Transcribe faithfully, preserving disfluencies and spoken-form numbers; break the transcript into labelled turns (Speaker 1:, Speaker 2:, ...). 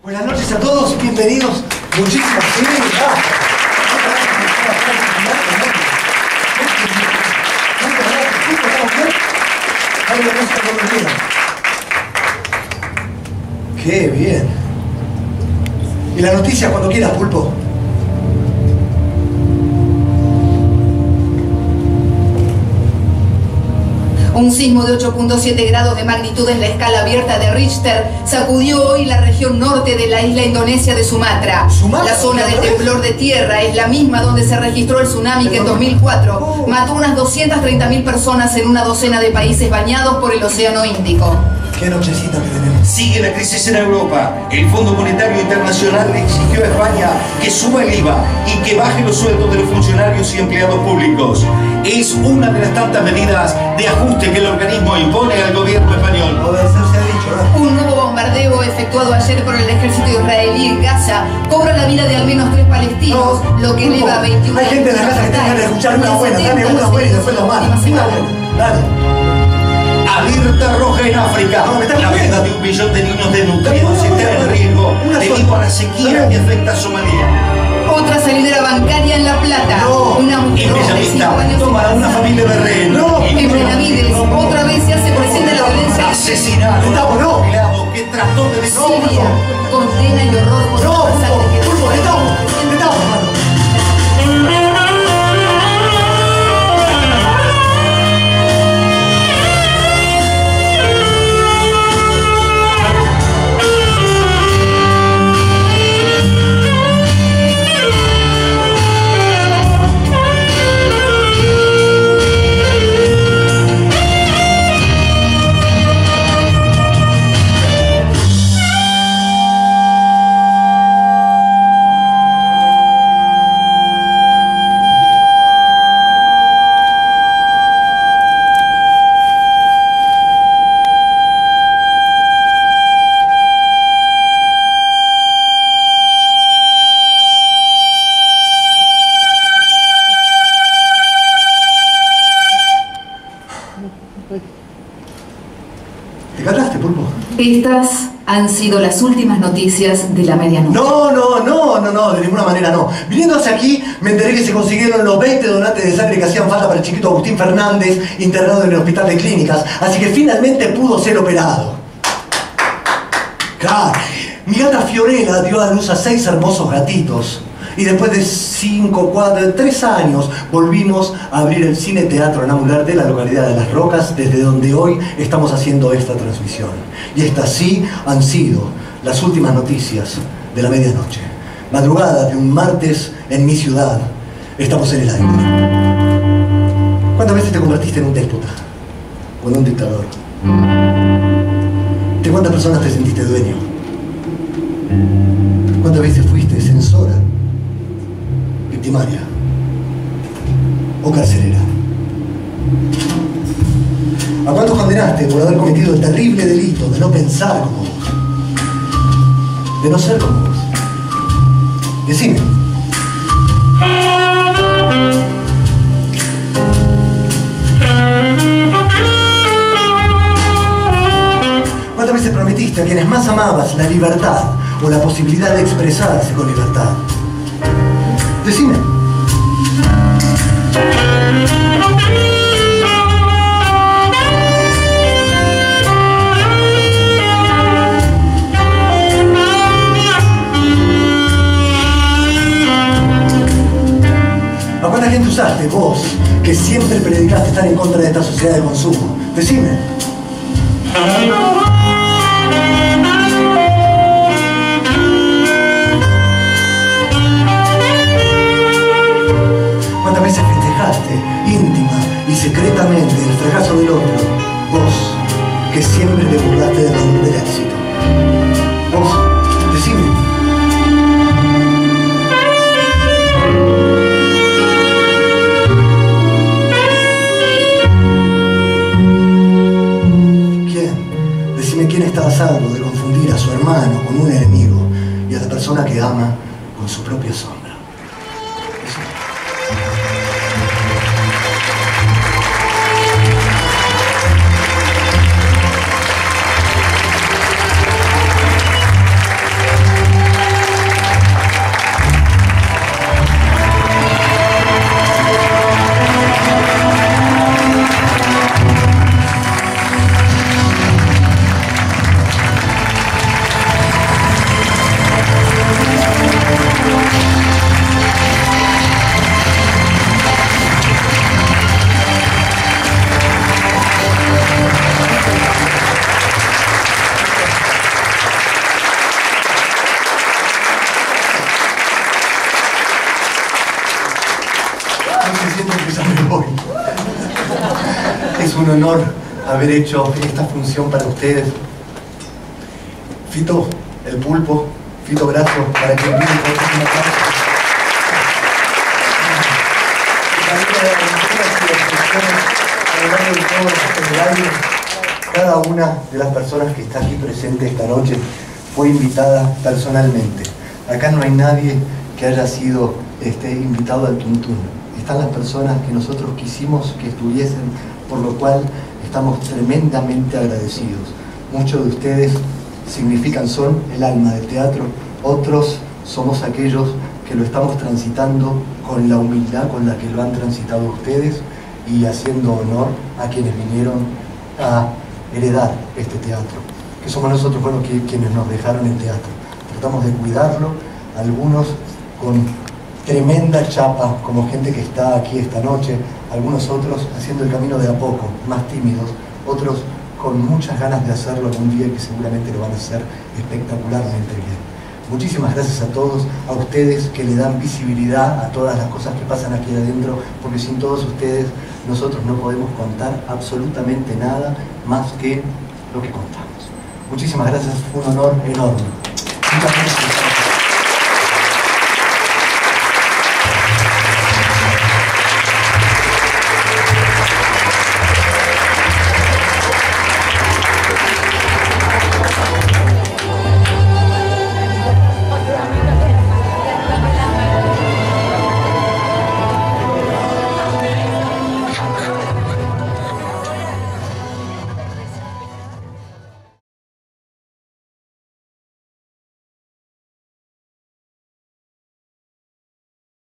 Speaker 1: Buenas noches a todos, bienvenidos. Muchísimas gracias. Qué bien. ¿Y la noticia cuando quieras, Pulpo?
Speaker 2: Un sismo de ocho punto siete grados de magnitud en la escala abierta de Richter sacudió hoy la región norte de la isla indonesia de Sumatra.
Speaker 1: ¿Sumatra?
Speaker 2: La zona de temblor de tierra es la misma donde se registró el tsunami que en dos mil cuatro mató unas doscientas treinta mil personas en una docena de países bañados por el Océano Índico.
Speaker 1: Qué nochecita que tenemos.
Speaker 3: Sigue la crisis en Europa. El Fondo Monetario Internacional le exigió a España que suba el I V A y que baje los sueldos de los funcionarios y empleados públicos. Es una de las tantas medidas de ajuste que el organismo impone al gobierno español.
Speaker 2: Un nuevo bombardeo efectuado ayer por el ejército israelí en Gaza cobra la vida de al menos tres palestinos,
Speaker 1: No,
Speaker 2: lo que eleva a veintiuno.
Speaker 1: Hay gente en la casa que tenga que escuchar una buena. Dame una buena y después lo malo. Una buena. Dale.
Speaker 3: Alerta roja en África.
Speaker 1: No,
Speaker 3: la vida de un millón de niños desnutridos está en riesgo debido a la sequía que afecta a Somalia.
Speaker 2: Otra salidera bancaria en La Plata.
Speaker 1: No.
Speaker 2: Una mujer
Speaker 3: En
Speaker 2: de cinco
Speaker 3: Bellavista
Speaker 2: años
Speaker 3: toman a una familia de rehén.
Speaker 1: No.
Speaker 2: en Benavides, otra vez se hace presente la violencia.
Speaker 3: Asesinaron a un jubilado que trató de decir.
Speaker 2: Siria, condena y horror por
Speaker 1: No,
Speaker 2: la masacre que
Speaker 1: Pulpo, estamos, estamos, hermano. ¿Te calaste, Pulpo?
Speaker 2: Estas han sido las últimas noticias de la medianoche.
Speaker 1: No, no, no, no, no, de ninguna manera no. Viniendo hacia aquí, me enteré que se consiguieron los veinte donantes de sangre que hacían falta para el chiquito Agustín Fernández, internado en el hospital de clínicas. Así que finalmente pudo ser operado. Claro, mi gata Fiorella dio a luz a seis hermosos gatitos. Y después de cinco, cuatro, tres años, volvimos a abrir el Cine Teatro Namular de la localidad de Las Rocas, desde donde hoy estamos haciendo esta transmisión. Y estas sí han sido las últimas noticias de la medianoche. Madrugada de un martes en mi ciudad. Estamos en el aire. ¿Cuántas veces te convertiste en un déspota? ¿O en un dictador? ¿De cuántas personas te sentiste dueño? ¿Cuántas veces fuiste censora? Victimaria o carcelera. ¿A cuántos condenaste por haber cometido el terrible delito de no pensar como vos? De no ser como vos. Decime. ¿Cuántas veces prometiste a quienes más amabas la libertad o la posibilidad de expresarse con libertad? Decime. ¿A cuánta gente usaste vos, que siempre predicaste estar en contra de esta sociedad de consumo? Decime. ¿Cuántas veces festejaste, íntima y secretamente, el fracaso del otro? Vos, que siempre te burlaste del valor del éxito. Vos, decime. ¿Quién? Decime quién está a salvo de confundir a su hermano con un enemigo y a la persona que ama con su propia sombra. honor haber hecho esta función para ustedes. Fito, el pulpo, Fito Brazo, para que envíen un aplauso. Cada una de las personas que está aquí presente esta noche fue invitada personalmente. Acá no hay nadie que haya sido este, invitado al tuntún. Están las personas que nosotros quisimos que estuviesen, por lo cual estamos tremendamente agradecidos. Muchos de ustedes significan, son el alma del teatro, otros somos aquellos que lo estamos transitando con la humildad con la que lo han transitado ustedes y haciendo honor a quienes vinieron a heredar este teatro, que somos nosotros, bueno, que, quienes nos dejaron el teatro. Tratamos de cuidarlo, algunos con tremenda chapa, como gente que está aquí esta noche, algunos otros haciendo el camino de a poco, más tímidos, otros con muchas ganas de hacerlo algún día, que seguramente lo van a hacer espectacularmente bien. Muchísimas gracias a todos, a ustedes que le dan visibilidad a todas las cosas que pasan aquí adentro, porque sin todos ustedes nosotros no podemos contar absolutamente nada más que lo que contamos. Muchísimas gracias, un honor enorme. Muchas gracias.